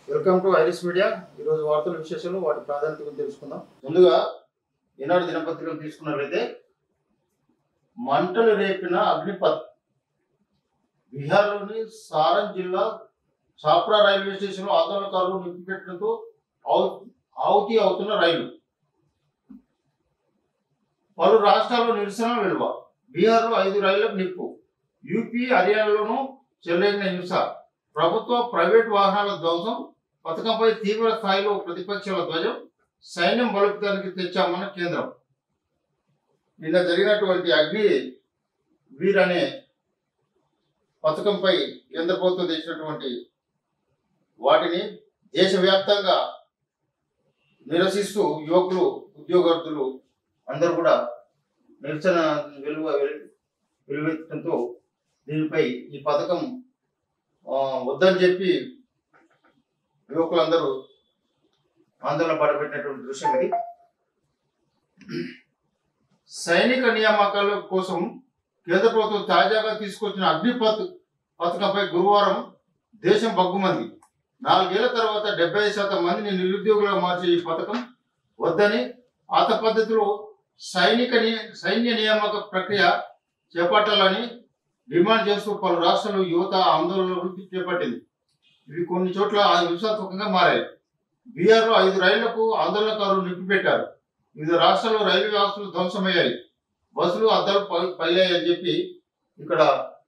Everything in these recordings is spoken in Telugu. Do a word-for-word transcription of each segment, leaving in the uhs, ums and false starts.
Welcome to iris media. ఈరోజు వార్తల విశేషాలు వాటి ప్రాధాన్యత గురించి తెలుసుకుందాం. ముందుగా ఈనాడు దినపత్రికలు తీసుకున్నట్లయితే మంటలు రేపిన అగ్నిపత్. బీహార్లోని సారన్ జిల్లా చాప్రా రైల్వే స్టేషన్లో ఆందోళనకారులు నింపిపెట్టడంతో ఆవుతి అవుతున్న రైలు. పలు రాష్ట్రాల్లో నిరసన వెలువ. బీహార్లో ఐదు రైళ్లకు నిప్పు. యూపీ హర్యానాలోనూ చెలరేగిన హింస. ప్రభుత్వ ప్రైవేట్ వాహనాల ధ్వంసం. పథకంపై తీవ్ర స్థాయిలో ప్రతిపక్షాల ధ్వజం. సైన్యం బలోపేతానికి తెచ్చామన్న కేంద్రం. నిన్న జరిగినటువంటి అగ్ని వీర్ అనే పథకంపై కేంద్ర ప్రభుత్వం తెచ్చినటువంటి వాటిని దేశవ్యాప్తంగా నిరసిస్తూ యువకులు, ఉద్యోగార్థులు అందరూ కూడా నిరసన వెలువ వెలువెత్తడంతో దీనిపై ఈ పథకం వద్దని చెప్పి యువకులందరూ ఆందోళన పడబెట్టినటువంటి దృశ్యం ఇది. సైనిక నియామకాల కోసం కేంద్ర ప్రభుత్వం తాజాగా తీసుకొచ్చిన అగ్నిపత్ పథకంపై గురువారం దేశం బగ్గుమంది. నాలుగేళ్ల తర్వాత డెబ్బై శాతం మందిని నిరుద్యోగులుగా మార్చే ఈ పథకం వద్దని, పాత పద్ధతిలో సైనిక సైన్య నియామక ప్రక్రియ చేపట్టాలని డిమాండ్ చేస్తూ పలు రాష్ట్రాలు యువత ఆందోళనలు చేపట్టింది. ఇవి కొన్ని చోట్ల హింసాత్మకంగా మారాయి. బీహార్లో ఐదు రైళ్లకు ఆందోళనకారులు నింపిపెట్టారు. వివిధ రాష్ట్రాల్లో రైలు వ్యవస్థలు ధ్వంసమయ్యాయి. బస్సులు అద్దాలు పగిలాయని చెప్పి ఇక్కడ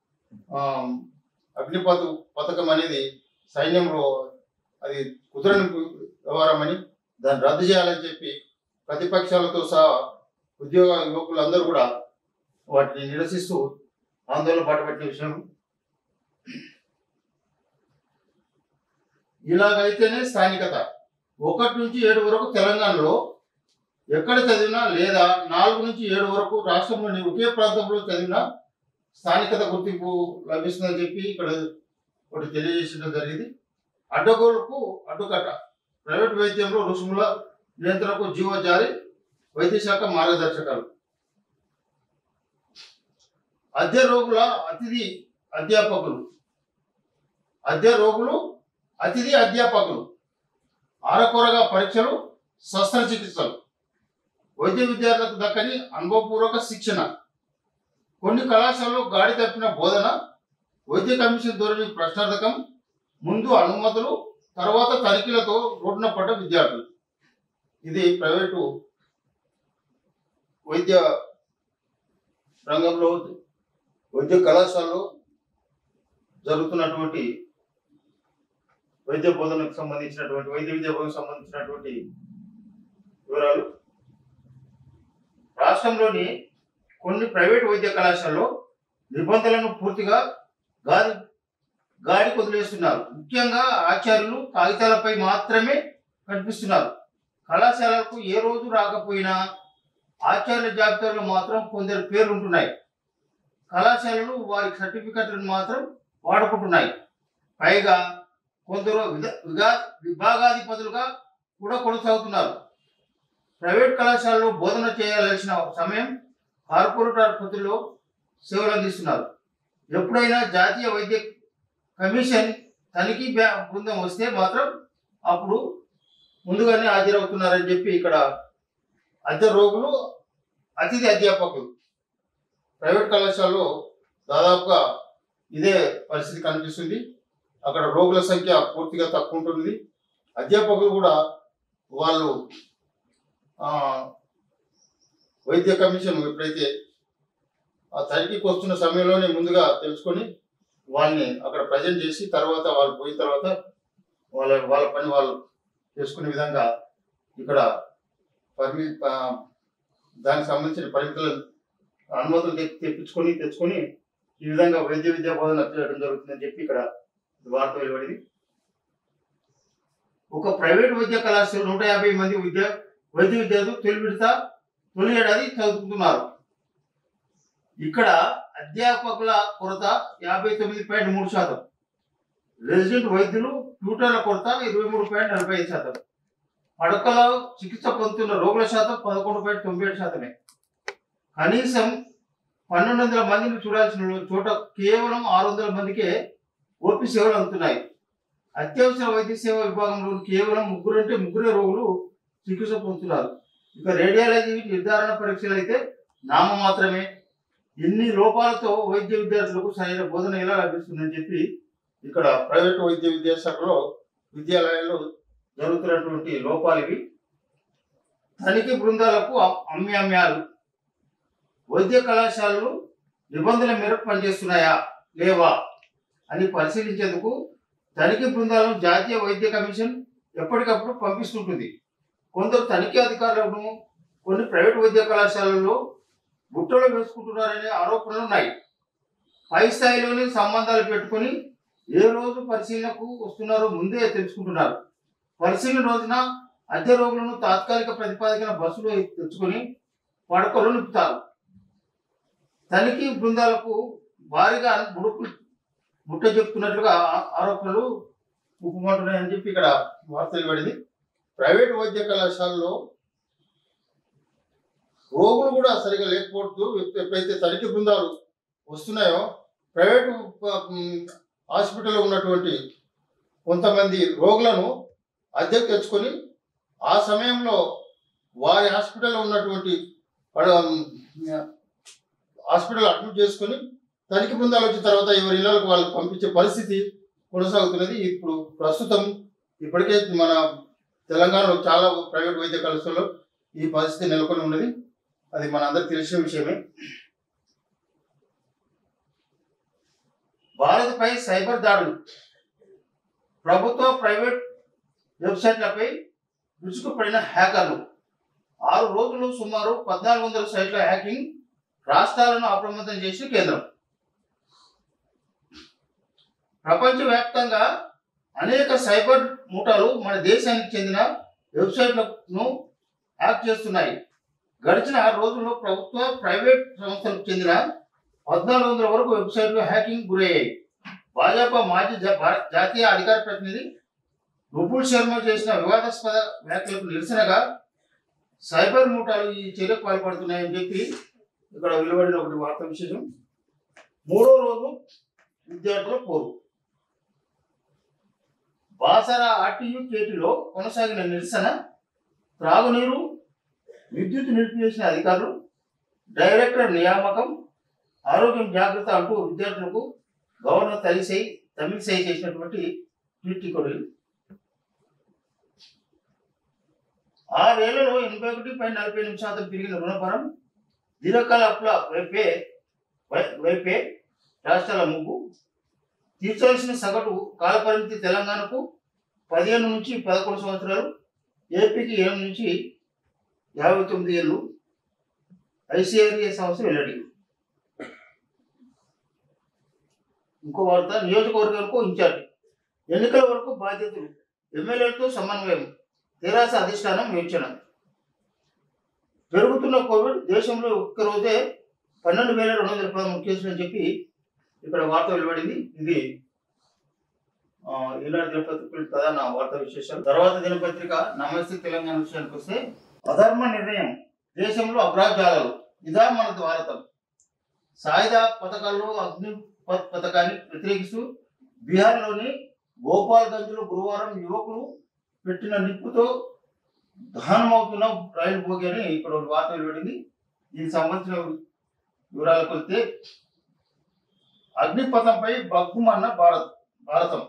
అగ్నిపథ్ పథకం అనేది సైన్యంలో అది కుదరని వ్యవహారం అని దాన్ని రద్దు చేయాలని చెప్పి ప్రతిపక్షాలతో సహా ఉద్యోగ యువకులు అందరూ కూడా వాటిని నిరసిస్తూ ఆందోళన పట్టబట్టిన విషయం. ఇలాగైతేనే స్థానికత. ఒకటి నుంచి ఏడు వరకు తెలంగాణలో ఎక్కడ చదివినా లేదా నాలుగు నుంచి ఏడు వరకు రాష్ట్రంలోని ఒకే ప్రాంతంలో చదివినా స్థానికత గుర్తింపు లభిస్తుందని చెప్పి ఇక్కడ ఒకటి తెలియజేయడం జరిగింది. అడ్డగోలుకు అడ్డుకట్ట. ప్రైవేట్ వైద్యంలో రుసుముల నియంత్రణకు జీవో జారీ. వైద్య శాఖ మార్గదర్శకాలు. అద్దె రోగుల అతిథి అధ్యాపకులు అద్దె రోగులు అతిథి అధ్యాపకులు ఆరకొరగా పరీక్షలు, శస్త్రచికిత్సలు. వైద్య విద్యార్థులకు దక్కని అనుభవపూర్వక శిక్షణ. కొన్ని కళాశాలలో గాడి తప్పిన బోధన. వైద్య కమిషన్ ధోరణి ప్రశ్నార్థకం. ముందు అనుమతులు, తర్వాత తనిఖీలతో రోడ్డున పడ్డ విద్యార్థులు. ఇది ప్రైవేటు వైద్య రంగంలో వైద్య కళాశాలలో జరుగుతున్నటువంటి వైద్య బోధనకు సంబంధించినటువంటి వైద్య విద్యా బోధనకు సంబంధించినటువంటి వివరాలు. రాష్ట్రంలోని కొన్ని ప్రైవేట్ వైద్య కళాశాలలో నిబంధనలను పూర్తిగా గాడి గాడి వదిలేస్తున్నారు. ముఖ్యంగా ఆచార్యులు కాగితాలపై మాత్రమే కనిపిస్తున్నారు. కళాశాలకు ఏ రోజు రాకపోయినా ఆచార్యుల జాబితాలో మాత్రం కొందరు పేర్లు ఉంటున్నాయి. కళాశాలలు వారి సర్టిఫికెట్లను మాత్రం వాడుకుంటున్నాయి. పైగా కొందరు విభాగాధిపతులుగా కూడా కొనసాగుతున్నారు. ప్రైవేట్ కళాశాలలో బోధన చేయాల్సిన సమయం కార్పొరేట్ ఆసుపత్రిలో సేవలు అందిస్తున్నారు. ఎప్పుడైనా జాతీయ వైద్య కమిషన్ తనిఖీ బృందం వస్తే మాత్రం అప్పుడు ముందుగానే హాజరవుతున్నారని చెప్పి ఇక్కడ అద్దె రోగులు, అతిథి అధ్యాపకులు. ప్రైవేట్ కళాశాలలో దాదాపుగా ఇదే పరిస్థితి కనిపిస్తుంది. అక్కడ రోగుల సంఖ్య పూర్తిగా తక్కువ ఉంటుంది. అధ్యాపకులు కూడా వాళ్ళు వైద్య కమిషన్ ఎప్పుడైతే ఆ తనిఖీకి వస్తున్న సమయంలోనే ముందుగా తెలుసుకొని వాళ్ళని అక్కడ ప్రజెంట్ చేసి తర్వాత వాళ్ళు పోయిన తర్వాత వాళ్ళ వాళ్ళ పని వాళ్ళు చేసుకునే విధంగా ఇక్కడ పరిమి దానికి సంబంధించిన పరిమితులను అనుమతులు తెప్పించుకొని తెచ్చుకొని ఈ విధంగా వైద్య విద్యా బోధన చేయడం జరుగుతుందని చెప్పి ఇక్కడ వార్త వెలువడింది. ఒక ప్రైవేట్ వైద్య కళాశాల నూట యాభై మంది విద్య వైద్య విద్యార్థులు తొలి విడత తొలి ఏడాది చదువుకుంటున్నారు. ఇక్కడ అధ్యాపకుల కొరత యాభై తొమ్మిది పాయింట్ మూడు శాతం. రెసిడెంట్ వైద్యులు, ట్యూటర్ల కొరత ఇరవై మూడు పాయింట్ నలభై ఐదు శాతం. పడకల చికిత్స పొందుతున్న రోగుల శాతం పదకొండు పాయింట్ తొంభై ఏడు శాతమే. కనీసం పన్నెండు వందల మందిని చూడాల్సిన చోట కేవలం ఆరు వందల మందికే ఓపీ సేవలు అందుతున్నాయి. అత్యవసర వైద్య సేవ విభాగంలో కేవలం ముగ్గురు అంటే ముగ్గురే రోగులు చికిత్స పొందుతున్నారు. ఇక రేడియాలజీ నిర్ధారణ పరీక్షలు అయితే నామ మాత్రమే. ఎన్ని లోపాలతో వైద్య విద్యార్థులకు సరైన బోధన ఎలా లభిస్తుందని చెప్పి ఇక్కడ ప్రైవేటు వైద్య విద్యాశాఖలో విద్యాలయాల్లో జరుగుతున్నటువంటి లోపాలు ఇవి. తనిఖీ బృందాలకు అమ్యామ్యాలు. వైద్య కళాశాలలు నిబంధనల మేరకు పనిచేస్తున్నాయా లేవా అని పరిశీలించేందుకు తనిఖీ బృందాలను జాతీయ వైద్య కమిషన్ ఎప్పటికప్పుడు పంపిస్తుంటుంది. కొందరు తనిఖీ అధికారులను కొన్ని ప్రైవేట్ వైద్య కళాశాలల్లో బుట్టలో వేసుకుంటున్నారనే ఆరోపణలు ఉన్నాయి. పై స్థాయిలోనే సంబంధాలు పెట్టుకొని ఏ రోజు పరిశీలనకు వస్తున్నారో ముందే తెలుసుకుంటున్నారు. పరిశీలన రోజున అద్దె రోగులను తాత్కాలిక ప్రతిపాదికన బస్సులో తెచ్చుకొని పడకలు నింపుతారు. తనిఖీ బృందాలకు భారీగా బుడుకులు బుట్ట చెప్తున్నట్లుగా ఆరోపణలు ఉప్పుమంటున్నాయని చెప్పి ఇక్కడ వార్తలు పడింది. ప్రైవేట్ వైద్య కళాశాలలో రోగులు కూడా సరిగా లేకపోతూ ఎప్పుడైతే తనిఖీ బృందాలు వస్తున్నాయో ప్రైవేటు హాస్పిటల్లో ఉన్నటువంటి కొంతమంది రోగులను అద్దెకు తెచ్చుకొని ఆ సమయంలో వారి హాస్పిటల్లో ఉన్నటువంటి హాస్పిటల్ అడ్మిట్ చేసుకొని తనిఖీ బృందాలు వచ్చిన తర్వాత ఎవరి ఇళ్లకు వాళ్ళకి పంపించే పరిస్థితి కొనసాగుతున్నది. ఇప్పుడు ప్రస్తుతం ఇప్పటికే మన తెలంగాణలో చాలా ప్రైవేట్ వైద్య కళాశాలలో ఈ పరిస్థితి నెలకొని ఉన్నది. అది మన అందరికి తెలిసిన విషయమే. భారత్పై సైబర్ దాడులు. ప్రభుత్వ ప్రైవేట్ వెబ్సైట్లపై విసుగుపడిన హ్యాకర్లు. ఆరు రోజులు సుమారు పద్నాలుగు వందల సైట్ల హ్యాకింగ్ రాష్ట్రాలను అప్రమత్తం చేసిన కేంద్రం. ప్రపంచవ్యాప్తంగా అనేక సైబర్ ముఠాలు మన దేశానికి చెందిన వెబ్సైట్లను హ్యాక్ చేస్తున్నాయి. గడిచిన ఆరు రోజుల్లో ప్రభుత్వ ప్రైవేట్ సంస్థలకు చెందిన పద్నాలుగు వందల వరకు వెబ్సైట్లు హ్యాకింగ్ గురయ్యాయి. భాజపా మాజీ జాతీయ అధికార ప్రతినిధి నుపుల్ శర్మ చేసిన వివాదాస్పద వ్యాఖ్యలకు నిరసనగా సైబర్ ముఠాలు ఈ చర్యకు పాల్పడుతున్నాయని చెప్పి ఇక్కడ వెలువడిన ఒకటి వార్తా విశేషం. మూడో రోజు విద్యార్థుల పోరు. బాసర ఆర్టీయూ కేటీలో కొనసాగిన నిరసన. త్రాగునీరు విద్యుత్ నిలిపివేసిన అధికారులు. డైరెక్టర్ నియామకం. ఆరోగ్యం జాగ్రత్త అంటూ విద్యార్థులకు గవర్నర్ తలిసై తమిళసై చేసినటువంటి ట్వీట్ కొడులు. ఆరేళ్లలో ఎనభై ఒకటి పై నలభై ఎనిమిది శాతం పెరిగిన రుణభారం. దీర్ఘకాల అప్పుల వైపే వైపే రాష్ట్రాల ముగ్గు. తీర్చాల్సిన సగటు కాలపరిమితి తెలంగాణకు పదిహేను నుంచి పదకొండు సంవత్సరాలు, ఏపీకి ఎనిమిది నుంచి యాభై తొమ్మిది ఏళ్ళు. ఐసీఆర్ఏ సంస్థ వెల్లడి. ఇంకో వార్త. నియోజకవర్గాలకు ఇన్ఛార్జి. ఎన్నికల వరకు బాధ్యతలు. ఎమ్మెల్యేలతో సమన్వయం. తెరాస అధిష్టానం యోచన. పెరుగుతున్న కోవిడ్. దేశంలో ఒక్కరోజే పన్నెండు వేల రెండు వందల పదమూడు కేసులు అని చెప్పి ఇక్కడ వార్త వెలువడింది. ఇది ఈనాడు దినపత్రిక ప్రధాన వార్తా విశేషాలు. తర్వాత దినపత్రిక నమస్తే తెలంగాణ విషయానికి వస్తే, అధర్మ నిర్ణయం దేశంలో అగ్రజాలాలు. ఇదా మన భారతం. సాయుధ పథకాల్లో అగ్ని పథకాన్ని వ్యతిరేకిస్తూ బీహార్లోని గోపాల్గంజ్లో గురువారం యువకులు పెట్టిన నిప్పుతో దహనమవుతున్న రైలు బోగి అని ఇక్కడ ఒక వార్త వెలువడింది. దీనికి సంబంధించిన వివరాలకు వస్తే, అగ్నిపథంపై బగ్గుమన్న భారత్ భారతం.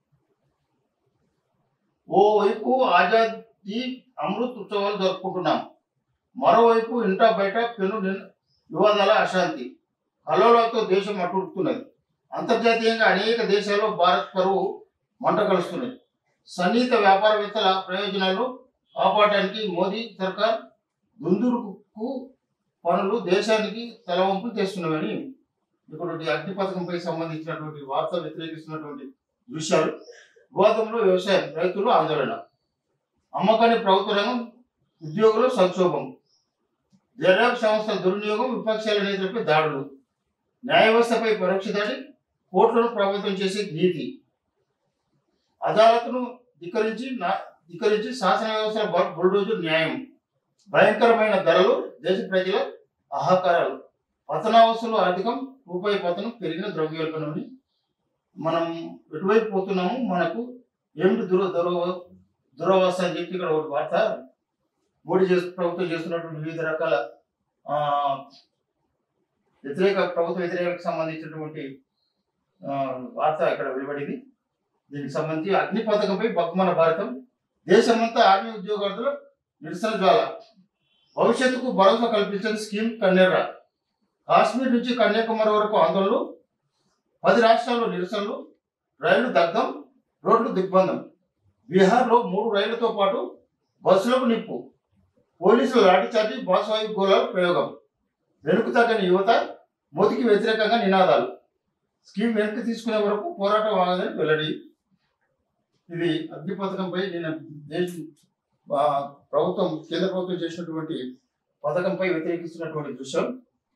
ఓవైపు ఆజాదీ అమృత్ ఉత్సవాలు జరుపుకుంటున్నాం. మరోవైపు ఇంటా బయట పెను వివాదాల అశాంతి కల్లోలతో దేశం అట్టుడుతున్నది. అంతర్జాతీయంగా అనేక దేశాల్లో భారత్ పరువు మంట కలుస్తున్నది. సన్నిహిత వ్యాపారవేత్తల ప్రయోజనాలు కాపాడటానికి మోదీ సర్కార్ దుందుడుకు పనులు దేశానికి తలవంపులు తెస్తున్నవని ఇటువంటి అగ్ని పథకంపై సంబంధించినటువంటి వార్త వ్యతిరేకిస్తున్నటువంటి దృశ్యాలు. వివాదంలో వ్యవసాయం. రైతులు ఆందోళన. అమ్మకాన్ని ప్రభుత్వ రంగం. ఉద్యోగులు సంక్షోభం. దర్యాప్తు సంస్థల దుర్వినియోగం. విపక్షాల నేతలపై దాడులు. న్యాయ వ్యవస్థపై పరోక్ష దాడి. కోర్టులను ప్రభావితం చేసే నీతి. అదాలత్ను ధిక్కరించి ధిక్కరించి శాసన వ్యవస్థల బుల్డోజర్ న్యాయం. భయంకరమైన ధరలు. దేశ ప్రజల ఆహాకారాలు. పతనావస్థలు అధికం. రూపాయి పతనం. పెరిగిన ద్రవ్యోల్బణం. మనం ఎటువైపు పోతున్నాము, మనకు ఏమిటి దుర దురవ దురవస్థ అని చెప్పి ఇక్కడ ఒక వార్త మోడీ చేస్తు ప్రభుత్వం చేస్తున్నటువంటి వివిధ రకాల ఆ, వ్యతిరేక ప్రభుత్వ వ్యతిరేకకు సంబంధించినటువంటి ఆ, వార్త ఇక్కడ వెలువడింది. దీనికి సంబంధించి అగ్ని పథకంపై బగ్గుమన్న భారతం, దేశమంతా ఆర్మీ ఉద్యోగార్థుల నిరసన జ్వాల, భవిష్యత్తుకు భరోసా కల్పించని స్కీమ్ కన్నెర్ర, కాశ్మీర్ నుంచి కన్యాకుమారి వరకు ఆందోళనలు, పది రాష్ట్రాల్లో నిరసనలు, రైళ్లు దగ్ధం, రోడ్లు దిగ్బంధం, బీహార్లో మూడు రైళ్లతో పాటు బస్సులకు నిప్పు, పోలీసుల లాఠీచార్జీ, బాసువాయు గోళాల ప్రయోగం, వెనుక తగ్గని యువత, మోదీకి వ్యతిరేకంగా నినాదాలు, స్కీమ్ వెనక్కి తీసుకునే వరకు పోరాటం ఆగదని వెల్లడి. ఇది అగ్ని పథకంపై నేను దేశ ప్రభుత్వం కేంద్ర ప్రభుత్వం చేసినటువంటి పథకంపై వ్యతిరేకిస్తున్నటువంటి దృశ్యం.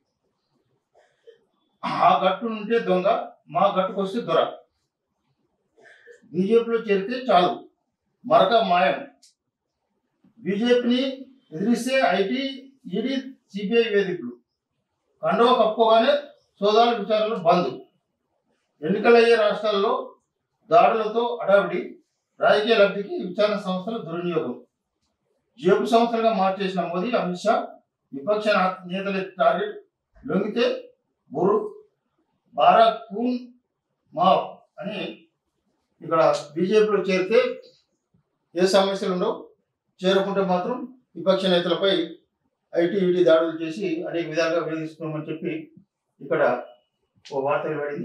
ఆ గట్టు నుంటే దొంగ, మా గట్టుకు వస్తే దొర, బీజేపీలో చేరితే చాలు మరక మాయం, బీజేపీని ఎదిరిస్తే ఐటీ ఈడీ సిబిఐ వేదికలు, కండవ కప్పుకోగానే సోదాల విచారణలు బంద్, ఎన్నికలయ్యే రాష్ట్రాల్లో దాడులతో అడావిడి, రాజకీయ లబ్ధికి విచారణ సంస్థల దుర్వినియోగం, జేబు సంస్థలుగా మార్చేసిన మోదీ అమిత్ షా, విపక్ష నేతల టార్గెట్, లొంగితే బురు బారా కూన్ మాఫ్ అని. ఇక్కడ బీజేపీలో చేరితే ఏ సమస్యలు ఉండవు, చేరుకుంటే మాత్రం విపక్ష నేతలపై ఐటీ ఈడీ దాడులు చేసి అనేక విధాలుగా వేధిస్తున్నామని చెప్పి ఇక్కడ ఓ వార్త వెలువడింది.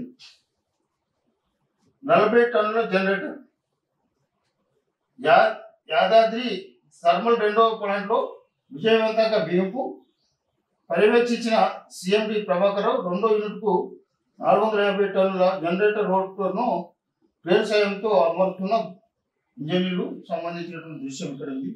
నలభై టన్నుల జనరేటర్, యా యాదాద్రి థర్మల్ రెండవ ప్లాంట్లో విజయవంతంగా బిగింపు, పర్యవేక్షించిన సీఎండి ప్రభాకర్ రావు, రెండో యూనిట్కు నాలుగు వందల యాభై టన్నుల జనరేటర్ రోడ్లను ట్రైన్ సాయంతో అమరుతున్న ఇంజనీర్లు సంబంధించినటువంటి దృశ్యం ఇక్కడ ఉంది.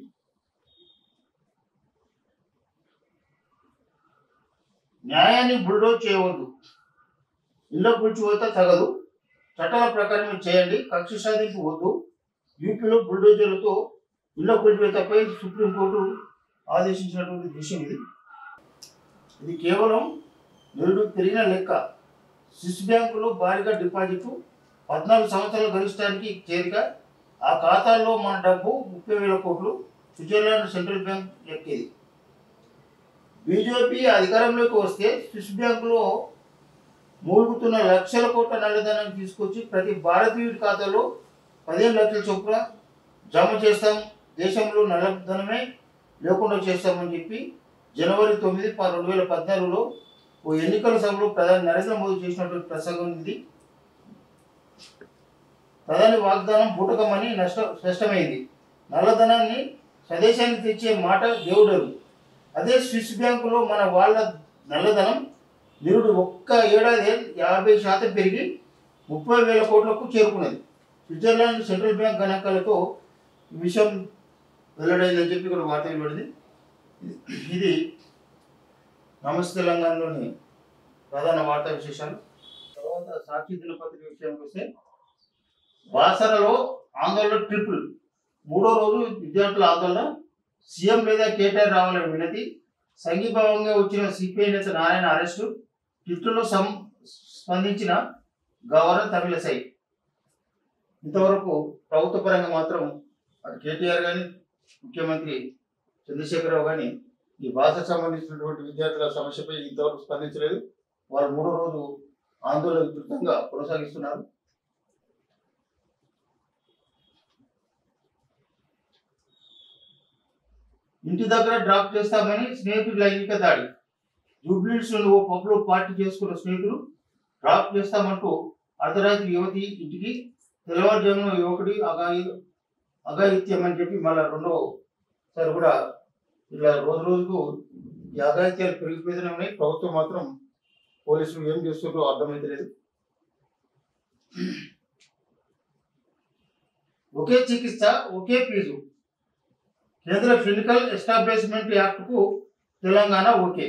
న్యాయాన్ని బుల్డోజ్ చేయవద్దు, ఇళ్ల కూల్చిపోతే తగదు, చట్టాల ప్రకారం చేయండి, కక్ష సాధింపు వద్దు, యూపీలో బుల్డోజర్లతో ఇళ్ల కూల్చివేతపై సుప్రీంకోర్టు ఆదేశించినటువంటి దృశ్యం ఇది. ఇది కేవలం నిరుడు పెరిగిన లెక్క. స్విస్ బ్యాంకులో భారీగా డిపాజిట్లు, పద్నాలుగు సంవత్సరాల గరిష్టానికి చేరిక, ఆ ఖాతాల్లో మన డబ్బు ముప్పై వేల కోట్లు, స్విట్జర్లాండ్ సెంట్రల్ బ్యాంక్ ఎక్కేది. బీజేపీ అధికారంలోకి వస్తే స్విస్ బ్యాంకులో మూలుగుతున్న లక్షల కోట్ల నల్లధనాన్ని తీసుకొచ్చి ప్రతి భారతీయుడి ఖాతాలో పదిహేను లక్షల చొప్పున జమ చేస్తాం, దేశంలో నల్లధనమే లేకుండా చేస్తామని చెప్పి జనవరి తొమ్మిది రెండు వేల పద్నాలుగులో ఓ ఎన్నికల సభలో ప్రధాని నరేంద్ర మోదీ చేసినటువంటి ప్రసంగం ఇది. ప్రధాని వాగ్దానం బూటకమని నష్ట స్పష్టమైంది. నల్లధనాన్ని స్వదేశానికి తెచ్చే మాట దేవుడరు. అదే స్విస్ బ్యాంకులో మన వాళ్ళ నల్లధనం నిరుడు ఒక్క ఏడాది యాభై శాతం పెరిగి ముప్పై వేల కోట్లకు చేరుకున్నది. స్విట్జర్లాండ్ సెంట్రల్ బ్యాంక్ గణాంకాలతో ఈ విషయం వెల్లడైందని చెప్పి కూడా వార్త వెలువడింది. ఇది నమస్తే తెలంగాణలోని ప్రధాన వార్తా విశేషాలు. తర్వాత సాక్షి దినపత్రిక విషయానికి వస్తే, బాసరలో ఆందోళన ట్రిపుల్, మూడో రోజు విద్యార్థుల ఆందోళన, సీఎం లేదా కేటీఆర్ రావాలని వినతి, సంఘీభావంగా వచ్చిన సిపిఐ నేత నారాయణ అరెస్టు, ట్విట్టర్లో సం స్పందించిన గవర్నర్ తమిళసై. ఇంతవరకు ప్రభుత్వ పరంగా మాత్రం అటు కేటీఆర్ కానీ ముఖ్యమంత్రి చంద్రశేఖరరావు కానీ ఈ భాషకు సంబంధించినటువంటి విద్యార్థుల సమస్యపై ఇంతవరకు స్పందించలేదు. వారు మూడో రోజు ఆందోళన విస్తృతంగా కొనసాగిస్తున్నారు. ఇంటి దగ్గర డ్రాప్ చేస్తామని స్నేహితుడు లైంగిక దాడి, జూబ్లీహిల్స్ నుండి ఓ పబ్లో పార్టీ చేసుకున్న స్నేహితులు డ్రాప్ చేస్తామంటూ అర్ధరాత్రి యువతి ఇంటికి, తెల్లవారుజామున యువకుడి అగాయి అఘాయిత్యం అని చెప్పి మళ్ళీ రెండోసారి కూడా ఇలా రోజు రోజుకు ఈ అఘాయిత్యాలు పెరిగిపోతూనే ఉన్నాయి. ప్రభుత్వం మాత్రం పోలీసులు ఏం చేస్తుంటో అర్థమైతలేదు. ఒకే చికిత్స ఒకే ఫీజు, కేంద్ర క్లినికల్ ఎస్టాబ్లిష్మెంట్ యాక్ట్కు తెలంగాణ ఓకే,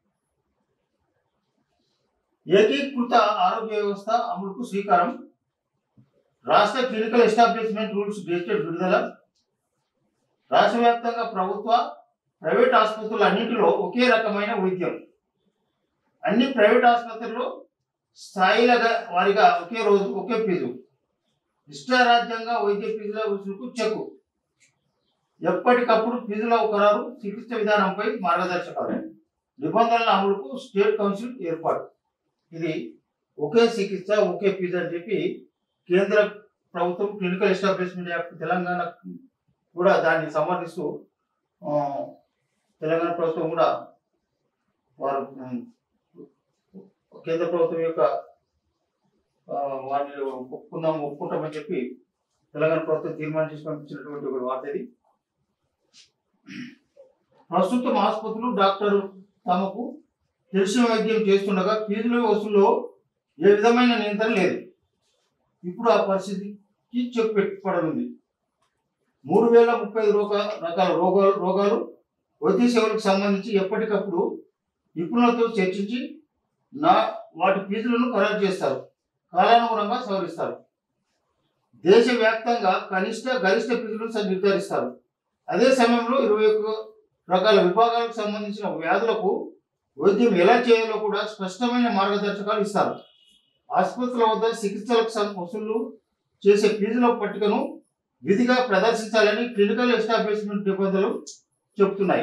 ఏకీకృత ఆరోగ్య వ్యవస్థ అమలుకు శ్రీకారం, రాష్ట్ర క్లినికల్ ఎస్టాబ్లిష్మెంట్ రూల్స్ గెజిటెడ్ విడుదల, రాష్ట్ర వ్యాప్తంగా ప్రభుత్వ ప్రైవేట్ ఆసుపత్రులు అన్నింటిలో ఒకే రకమైన వైద్యం, అన్ని ప్రైవేట్ ఆసుపత్రుల్లో స్థాయిల వారిగా ఒకే రోజు ఒకే ఫీజు, ఇష్టారాజ్యంగా వైద్య ఫీజుల వసూలుకు చెక్కు, ఎప్పటికప్పుడు ఫీజుల ఖరారు, చికిత్స విధానంపై మార్గదర్శకాలు, నిబంధనల అమలుకు స్టేట్ కౌన్సిల్ ఏర్పాటు. ఇది ఒకే చికిత్స ఒకే ఫీజు అని చెప్పి కేంద్ర ప్రభుత్వం క్లినికల్ ఎస్టాబ్లిష్మెంట్ యాక్ట్ తెలంగాణ కూడా దాన్ని సమర్థిస్తూ తెలంగాణ ప్రభుత్వం కూడా వారు కేంద్ర ప్రభుత్వం యొక్క వారిని ఒప్పుకుందాం ఒప్పుకుంటామని చెప్పి తెలంగాణ ప్రభుత్వం తీర్మానం చేసి పంపించినటువంటి ఒక వార్త ఇది. ప్రస్తుతం ఆసుపత్రులు డాక్టర్లు తమకు తెలిసిన వైద్యం చేస్తుండగా ఫీజుల వసూల్లో ఏ విధమైన నియంత్రణ లేదు. ఇప్పుడు ఆ పరిస్థితికి చెక్ పెట్టబడనుంది. మూడు వేల ముప్పై ఐదు రోగ రకాల రోగాలు రోగాలు వైద్య సేవలకు సంబంధించి ఎప్పటికప్పుడు నిపుణులతో చర్చించి నా వాటి ఫీజులను ఖరారు చేస్తారు, కాలానుగుణంగా సవరిస్తారు. దేశవ్యాప్తంగా కనిష్ట గరిష్ట ఫీజులను నిర్ధారిస్తారు. అదే సమయంలో ఇరవై ఒక్క రకాల విభాగాలకు సంబంధించిన వ్యాధులకు వైద్యం ఎలా చేయాలో కూడా స్పష్టమైన మార్గదర్శకాలు ఇస్తారు. ఆసుపత్రుల వద్ద చికిత్సలకు వసూలు చేసే ఫీజుల పట్టికను విధిగా ప్రదర్శించాలని క్లినికల్ ఎస్టాబ్లిష్మెంట్ నిబంధనలు చెబుతున్నాయి.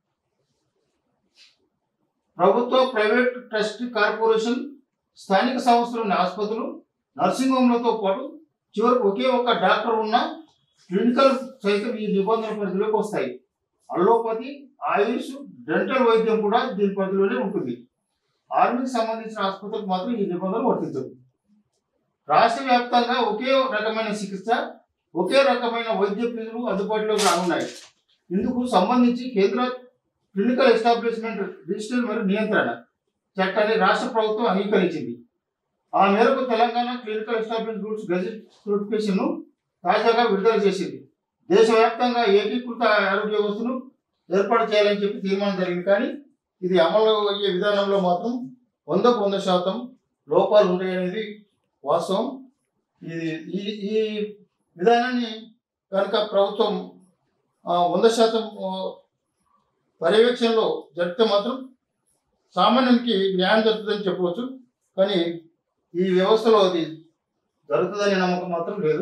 ప్రభుత్వ, ప్రైవేట్, ట్రస్ట్, కార్పొరేషన్, స్థానిక సంస్థలోని ఆసుపత్రులు, నర్సింగ్ హోమ్లతో పాటు చివరికి ఒకే ఒక్క డాక్టర్ ఉన్న క్లినికల్ సైతం ఈ నిబంధనల పరిధిలోకి వస్తాయి. అల్లోపతి, ఆయుష్, డెంటల్ వైద్యం కూడా దీని పరిధిలోనే ఉంటుంది. ఆర్మీకి సంబంధించిన ఆసుపత్రులకు మాత్రం ఈ నిబంధనలు వర్తించదు. రాష్ట్ర వ్యాప్తంగా ఒకే రకమైన చికిత్స, ఒకే రకమైన వైద్య ఫీజులు అందుబాటులోకి రానున్నాయి. ఇందుకు సంబంధించి కేంద్ర క్లినికల్ ఎస్టాబ్లిష్మెంట్ రిజిస్టర్ మరియు నియంత్రణ చట్టాన్ని రాష్ట్ర ప్రభుత్వం అంగీకరించింది. ఆ మేరకు Telangana clinical establishment rules gazette నోటిఫికేషన్ను తాజాగా విడుదల చేసింది. దేశవ్యాప్తంగా ఏకీకృత ఆరోగ్య వ్యవస్థను ఏర్పాటు చేయాలని చెప్పి తీర్మానం జరిగింది. కానీ ఇది అమలు అయ్యే విధానంలో మాత్రం వందకు వంద శాతం లోపాలు ఉంటాయనేది వాస్తవం. ఇది ఈ ఈ విధానాన్ని కనుక ప్రభుత్వం వంద శాతం పర్యవేక్షణలో జరిపితే మాత్రం సామాన్యునికి న్యాయం జరుగుతుందని చెప్పవచ్చు. కానీ ఈ వ్యవస్థలో అది జరుగుతుందనే నమ్మకం మాత్రం లేదు.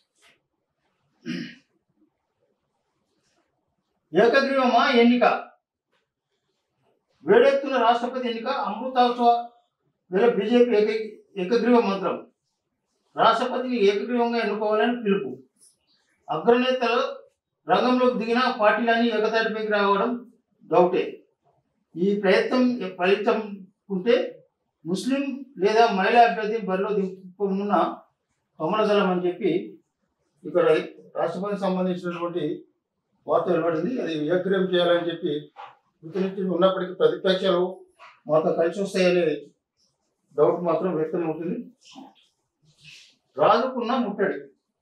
ఏకగ్రీవమా ఎన్నిక, వేడెత్తున రాష్ట్రపతి ఎన్నిక, అమృతోత్సవ వేళ బీజేపీ ఏక ఏకగ్రీవ మంత్రం, రాష్ట్రపతిని ఏకగ్రీవంగా ఎన్నుకోవాలని పిలుపు. అగ్రనేతలు రంగంలోకి దిగిన పార్టీలన్నీ ఏకతాటిపైకి రావడం డౌటే. ఈ ప్రయత్నం ఫలితం ఉంటే ముస్లిం లేదా మహిళా అభ్యర్థిని బరిలో దింపనున్న కమలదళం అని చెప్పి ఇక్కడ రాష్ట్రపతికి సంబంధించినటువంటి వార్త వెలువడింది. అది ఏకగ్రీవం చేయాలని చెప్పి గుర్తించి ఉన్నప్పటికీ ప్రతిపక్షాలు మాతో కలిసి వస్తాయనే డౌట్ మాత్రం వ్యక్తం అవుతుంది. రాజుకున్న ముట్టడి,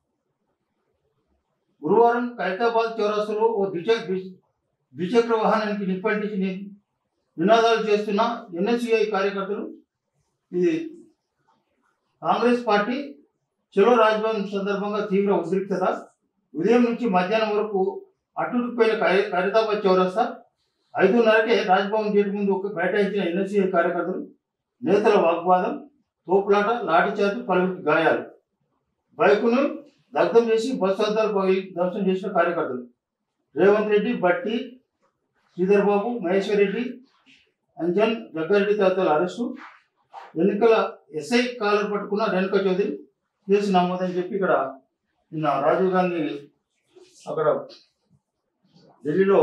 గురువారం ఖైరతాబాద్ చౌరస్తాలో ఓ ద్విచ ద్విచక్ర వాహనానికి నిప్పంటించి నినాదాలు చేస్తున్న ఎన్ఎస్యుఐ కార్యకర్తలు. ఇది కాంగ్రెస్ పార్టీ చలో రాజ్భవన్ సందర్భంగా తీవ్ర ఉద్రిక్తత. ఉదయం నుంచి మధ్యాహ్నం వరకు అట్టుడిపోయిన ఖైరతాబాద్ చౌరస్తా. ఐదున్నరకే రాజ్భవన్ గేట్ ముందు బైఠాయించిన ఎన్ఎస్యుఐ కార్యకర్తలు. నేతల వాగ్వాదం, తోపులాట, లాఠీచార్జ్, పలువురికి గాయాలు. బైకును దగ్ధం చేసి బస్సు అద్దాలు పగిలి ధ్వంసం చేసిన కార్యకర్తలు. రేవంత్ రెడ్డి, బట్టి, శ్రీధర్ బాబు, మహేశ్వర్ రెడ్డి, అంజన్, జగ్గారెడ్డి తదితరుల అరెస్టు. ఎన్నికల ఎస్ఐ కాలర్ పట్టుకున్న రేణుకా చౌదరి, కేసు నమోదని చెప్పి ఇక్కడ నిన్న రాజీవ్ గాంధీ అక్కడ ఢిల్లీలో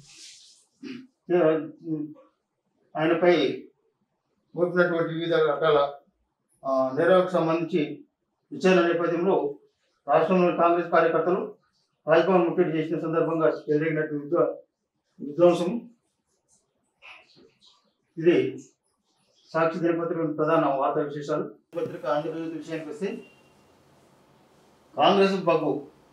ఆయనపై మోపినటువంటి వివిధ రకాల నేరాలకు సంబంధించి విచారణ నేపథ్యంలో రాష్ట్రంలోని కాంగ్రెస్ కార్యకర్తలు రాజ్భవన్ ముట్టడి చేసిన సందర్భంగా జరిగినట్టు విధ్వ విధ్వంసం. ఇది సాక్షి దినపత్రిక ప్రధాన వార్తా విశేషాలు. పత్రిక ఆంధ్రప్రదేశ్ విషయానికి వస్తే కాంగ్రెస్ బగ్గు,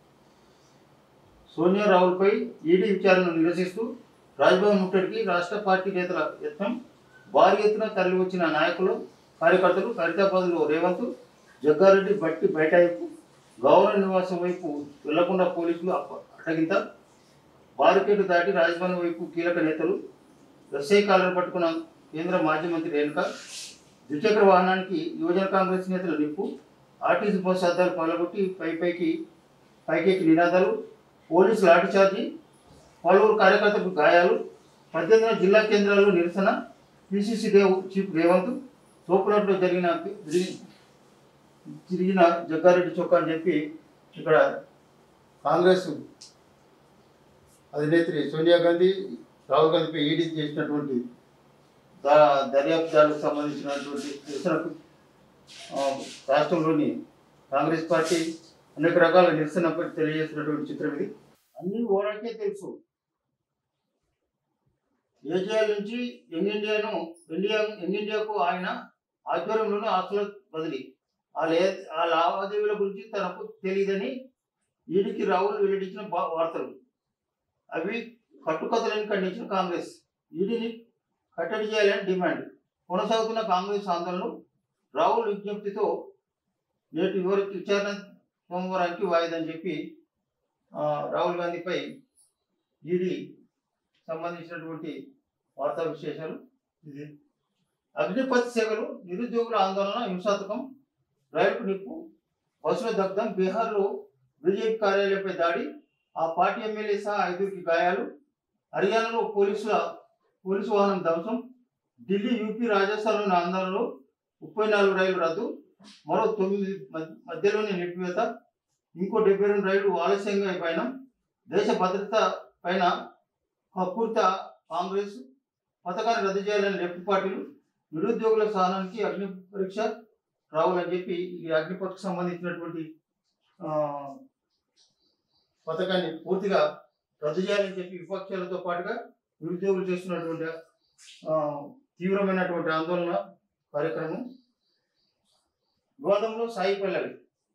సోనియా రాహుల్పై ఈడీ విచారణను నిరసిస్తూ రాజ్భవన్ ముట్టడికి రాష్ట్ర పార్టీ నేతల యత్నం. భారీ ఎత్తున తరలి వచ్చిన నాయకులు, కార్యకర్తలు ఖైరతాబాద్లో రేవంత్, జగ్గారెడ్డి, బట్టి బైఠాయింపు. గవర్నర్ నివాసం వైపు వెళ్లకుండా పోలీసులు అడ్డగింత. బారికేటు దాటి రాజ్భవన్ వైపు కీలక నేతలు. ఎస్ఐ కాలర్ పట్టుకున్న కేంద్ర మాజీ మంత్రి రేణుక. ద్విచక్ర వాహనానికి యువజన కాంగ్రెస్ నేతల నిప్పు. ఆర్టీసీ బస్సు అద్దాలు పగలగొట్టి పై పైకి పైకెక్కి నినాదాలు, పోలీసు లాఠీచార్జీ, పలువురు కార్యకర్తలకు గాయాలు, పద్దెనిమిది జిల్లా కేంద్రాల్లో నిరసన, పిసిసి దేవ్ చీఫ్ రేవంత్, తోపునట్లో జరిగిన తిరిగిన జగ్గారెడ్డి చొక్కా అని చెప్పి ఇక్కడ కాంగ్రెస్ అధినేత్రి సోనియా గాంధీ రాహుల్ గాంధీపై ఈడీ చేసినటువంటి దా దర్యాప్తులకు సంబంధించినటువంటి నిరసనకు రాష్ట్రంలోని కాంగ్రెస్ పార్టీ అనేక రకాల నిరసనపై తెలియజేస్తున్నటువంటి చిత్రం ఇది. అన్ని ఓరాకే తెలుసు. ఏజీఎల్ నుంచి యంగ్ ఇండియాను ఇండియా యంగ్ ఇండియాకు ఆయన ఆధ్వర్యంలోనే ఆస్తుల బదిలీ, ఆ లే ఆ లావాదేవీల గురించి తనకు తెలియదని ఈడీకి రాహుల్ వెల్లడించిన వార్తలు, అవి కట్టుకథలను ఖండించిన కాంగ్రెస్, ఈడీని కట్టడి చేయాలని డిమాండ్, కొనసాగుతున్న కాంగ్రెస్ ఆందోళనలు, రాహుల్ విజ్ఞప్తితో నేటి వివరించి విచారణ సోమవారానికి వాయిదని చెప్పి రాహుల్ గాంధీపై ఈడీ సంబంధించినటువంటి వార్తా విశేషాలు ఇది. అగ్నిపథ్ సేవలు, నిరుద్యోగుల ఆందోళన హింసాత్మకం, రైలుకు నిప్పు, బస్సుల దగ్ధం, బీహార్లో బీజేపీ కార్యాలయంపై దాడి, ఆ పార్టీ ఎమ్మెల్యే సహా ఐదుగురికి గాయాలు, హర్యానాలో పోలీసుల పోలీసు వాహనం ధ్వంసం, ఢిల్లీ, యూపీ, రాజస్థాన్లోని ఆందోళనలు, ముప్పై నాలుగు రైలు రద్దు, మరో తొమ్మిది మధ్యలోనే నిలిపివేత, ఇంకో డెబ్బై రెండు రైళ్లు ఆలస్యంగా పయనం, దేశ భద్రత పైన కక్కుర్త కాంగ్రెస్, పథకాన్ని రద్దు చేయాలని లెఫ్ట్ పార్టీలు, నిరుద్యోగుల సహనానికి అగ్ని పరీక్ష రాహుల్ అని చెప్పి ఈ అగ్నిపథకు సంబంధించినటువంటి పథకాన్ని పూర్తిగా రద్దు చేయాలని చెప్పి విపక్షాలతో పాటుగా నిరుద్యోగులు చేస్తున్నటువంటి తీవ్రమైనటువంటి ఆందోళన కార్యక్రమం. వివాదంలో సాయి పల్లవి,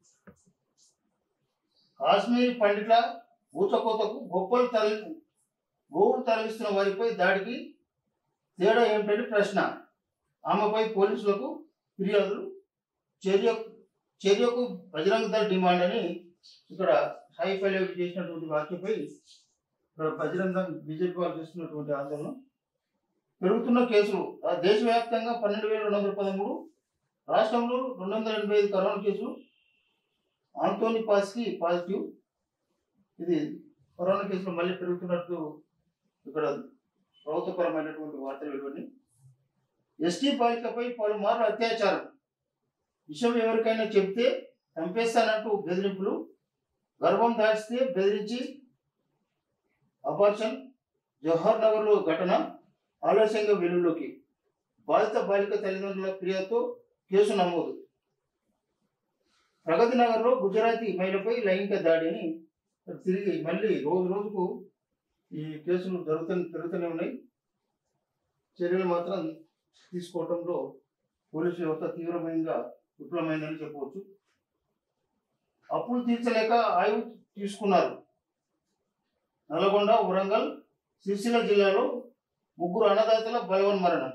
కాశ్మీరీ పండిట్ల ఊచకోతకు గొప్పలు తరలి గోవులు తరలిస్తున్న వారిపై దాడికి తేడా ఏమిటని ప్రశ్న, ఆమెపై పోలీసులకు ఫిర్యాదులు, చర్య చర్యకు బజరంగ దళ డిమాండ్ అని ఇక్కడ సాయి పల్లవి చేసినటువంటి వ్యాఖ్యపై ఇక్కడ బజరంగ బీజేపీ వాళ్ళు చేస్తున్నటువంటి ఆందోళన. పెరుగుతున్న కేసులు, దేశవ్యాప్తంగా పన్నెండు వేల రెండు వందల పదమూడు, రాష్ట్రంలో రెండు వందల ఎనభై ఐదు కరోనా కేసులు, ఆంటోనీ పాస్కి పాజిటివ్. ఇది కరోనా కేసులు మళ్ళీ పెరుగుతున్నట్టు ఇక్కడ ప్రభుత్వపరమైనటువంటి వార్తలు వెలువడి. ఎస్టీ బాలికపై పలుమార్లు అత్యాచారం, విషయం ఎవరికైనా చెబితే చంపేస్తానంటూ బెదిరింపులు, గర్భం దాచితే బెదిరించి అబార్షన్, జవహర్ నగర్లో ఘటన ఆలస్యంగా వెలుగులోకి, బాధిత బాలిక తల్లిదండ్రుల ఫిర్యాదుతో కేసు నమోదు, ప్రగతి నగర్లో గుజరాతీ మహిళపై లైంగిక దాడి అని తిరిగి మళ్ళీ రోజు రోజుకు ఈ కేసులు జరుగుతూ పెరుగుతూనే ఉన్నాయి. చర్యలు మాత్రం తీసుకోవడంలో పోలీసు వ్యవస్థ తీవ్రమైన విఫలమైందని చెప్పవచ్చు. అప్పులు తీర్చలేక ఆయువు తీసుకున్నారు, నల్గొండ, వరంగల్, సిరిసిల్ల జిల్లాలో ముగ్గురు అన్నదాతల బలవన్ మరణం.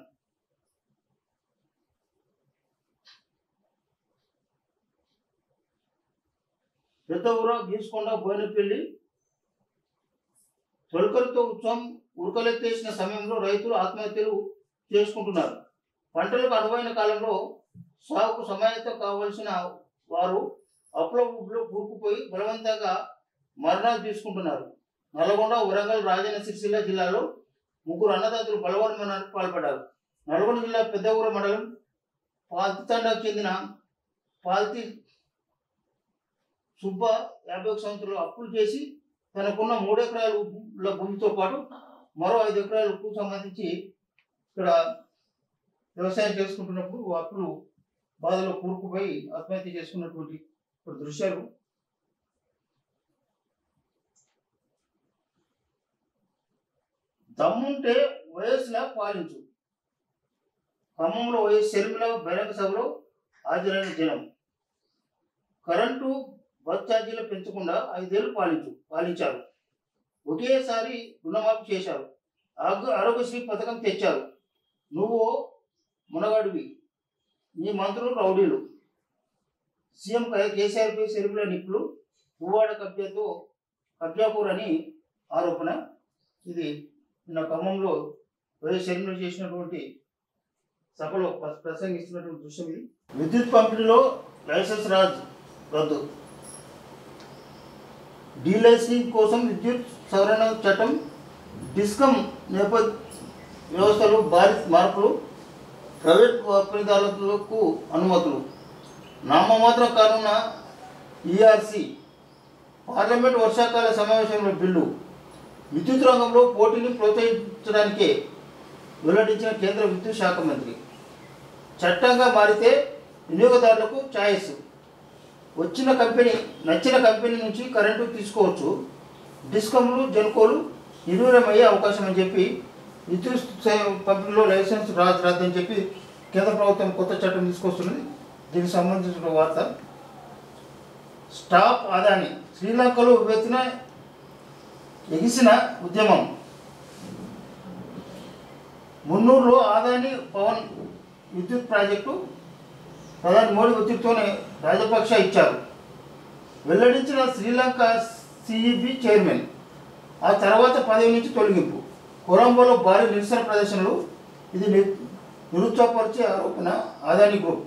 పెద్ద ఊర గీసుకొండ బోయినపల్లి తొలకరితో ఉత్సవం ఉరకలెత్తేసిన సమయంలో రైతులు ఆత్మహత్యలు చేసుకుంటున్నారు. పంటలకు అనువైన కాలంలో సాగుకు సమాయత్తం కావలసిన వారు అప్పుల ఊబిలో కూరుకుపోయి బలవంతంగా మరణాలు తీసుకుంటున్నారు. నల్గొండ, వరంగల్, రాజన్న సిరిసిల్ల జిల్లాలో ముగ్గురు అన్నదాతలు బలవన్ మరణానికి పాల్పడ్డారు. నల్గొండ జిల్లా పెద్దగూర మండలం పాల్తి తండాకు చెందిన పాల్తి సుబ్బ యాభై ఒక సంవత్సరాలు అప్పులు చేసి తనకున్న మూడు ఎకరాల భూమితో పాటు మరో ఐదు ఎకరాలకు సంబంధించి ఇక్కడ వ్యవసాయం చేసుకుంటున్నప్పుడు అప్పులు బాధలో కూరుకుపోయి ఆత్మహత్య చేసుకున్నటువంటి దృశ్యాలు. దమ్ముంటే వయస్సులా పాలించు, ఖమ్మంలో వైఎస్ షర్మిల బహిరంగ సభలో హాజరైన జనం. కరెంటు బస్ ఛార్జీలు పెంచకుండా ఐదేళ్లు పాలించు పాలించారు, ఒకేసారి రుణమాఫీ చేశారు, ఆరోగ్యశ్రీ పథకం తెచ్చారు. నువ్వు మునగాడివి, నీ మంత్రులు రౌడీలు. సీఎం కేసీఆర్పై షర్మిల నిప్పులు, పువ్వాడ కబ్జాతో కబ్జాపూర్ అని ఆరోపణ. ఇది నిన్న ఖమ్మంలో వైఎస్ షర్మిల చేసినటువంటి సభలో ప్రసంగిస్తున్నటువంటి దృశ్యం ఇది. విద్యుత్ పంపిణీలో లైసెన్స్ రాజ్ రద్దు. డీలైసింగ్ కోసం విద్యుత్ సవరణ చట్టం, డిస్కమ్ నేపథ్య వ్యవస్థలు భారీ మార్పులు, ప్రైవేట్ ఒప్పందాలకు అనుమతులు, నామమాత్రం కానున్న ఈఆర్సీ, పార్లమెంట్ వర్షాకాల సమావేశంలో బిల్లు, విద్యుత్ రంగంలో పోటీని ప్రోత్సహించడానికే వెల్లడించిన కేంద్ర విద్యుత్ శాఖ మంత్రి. చట్టంగా మారితే వినియోగదారులకు ఛాయిస్, వచ్చిన కంపెనీ నచ్చిన కంపెనీ నుంచి కరెంటు తీసుకోవచ్చు, డిస్కమ్లు జెన్కోలు నిర్వీర్యమయ్యే అవకాశం అని చెప్పి విద్యుత్ పంపిణీలో లైసెన్స్ రాజు రద్దని చెప్పి కేంద్ర ప్రభుత్వం కొత్త చట్టం తీసుకొస్తున్నది. దీనికి సంబంధించిన వార్త. స్టాప్ అదాని, శ్రీలంకలో వివెత్తిన ఎగిసిన ఉద్యమం. మున్నూరులో అదాని పవన్ విద్యుత్ ప్రాజెక్టు ప్రధాని మోడీ ఒత్తిడితోనే రాజపక్ష ఇచ్చారు. వెల్లడించిన శ్రీలంక సిఈబి చైర్మన్. ఆ తర్వాత పదవి నుంచి తొలగింపు. కొలంబోలో భారీ నిరసన ప్రదర్శనలు. ఇది నిరుత్సాహపరిచే ఆరోపణ అదాని గ్రూప్.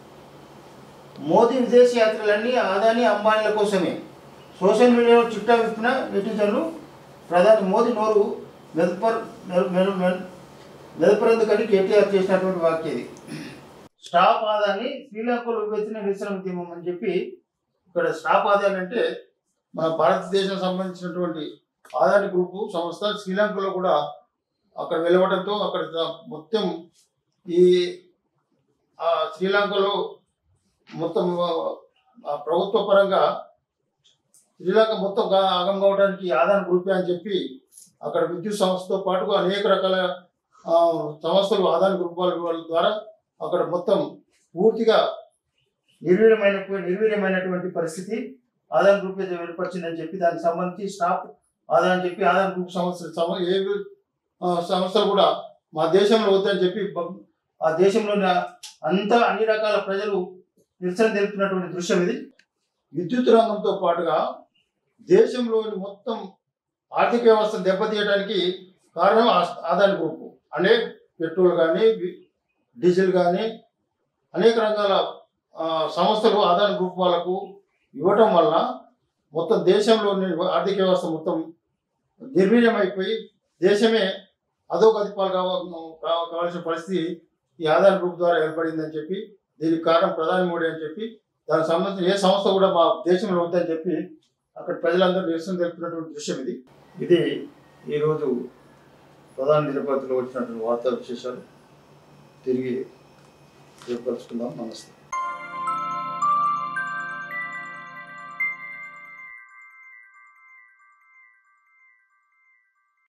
మోదీ విదేశీ యాత్రలన్నీ అదాని అంబానీల కోసమే. సోషల్ మీడియాలో చిట్టా విప్పిన నెటిజన్లు. ప్రధాని మోదీ నోరు మెదపర్ మెదపరేందుకని కేటీఆర్ చేసినటువంటి వాక్యం ఇది. స్టాప్ ఆదాని, శ్రీలంకలో విభజన నిరసన ఉద్యమం అని చెప్పి ఇక్కడ స్టాప్ ఆదాని అంటే మన భారతదేశం సంబంధించినటువంటి ఆదాని గ్రూపు సంస్థ శ్రీలంకలో కూడా అక్కడ వెలువడంతో అక్కడ మొత్తం ఈ శ్రీలంకలో మొత్తం ప్రభుత్వ పరంగా శ్రీలంక మొత్తం ఆగం కావడానికి ఆదాని గ్రూపే అని చెప్పి అక్కడ విద్యుత్ సంస్థతో పాటుగా అనేక రకాల సంస్థలు ఆదాని గ్రూప్ వాళ్ళ ద్వారా అక్కడ మొత్తం పూర్తిగా నిర్వీర్యమైన నిర్వీర్యమైనటువంటి పరిస్థితి ఆదాని గ్రూప్ అయితే ఏర్పరిచిందని చెప్పి దానికి సంబంధించి స్టాప్ ఆదాని చెప్పి ఆదాని గ్రూప్ సంస్థలు ఏ సంస్థలు కూడా మా దేశంలో వద్దని చెప్పి ఆ దేశంలోని అంతా అన్ని రకాల ప్రజలు నిరసన తెలుపుతున్నటువంటి దృశ్యం ఇది. విద్యుత్ రంగంతో పాటుగా దేశంలోని మొత్తం ఆర్థిక వ్యవస్థను దెబ్బతీయడానికి కారణం ఆదాని గ్రూపు. అంటే పెట్రోల్ కానీ డీజిల్ కానీ అనేక రంగాల సంస్థలు ఆదాని గ్రూప్ వాళ్ళకు ఇవ్వటం వల్ల మొత్తం దేశంలోని ఆర్థిక వ్యవస్థ మొత్తం నిర్వీర్యమైపోయి దేశమే అధోగతి పాలు కావాల్సిన పరిస్థితి ఈ ఆదాని గ్రూప్ ద్వారా ఏర్పడిందని చెప్పి దీనికి కారణం ప్రధాని మోడీ అని చెప్పి దానికి సంబంధించిన ఏ సంస్థ కూడా మా దేశంలో వద్దని చెప్పి అక్కడ ప్రజలందరూ నిరసన తెలుపుతున్నటువంటి దృశ్యం ఇది. ఇది ఈరోజు ప్రధాన దినపత్రికలో వచ్చినటువంటి వార్తా విశేషాలు. తిరిగి ఏర్పరచుకుందాం. నమస్తే.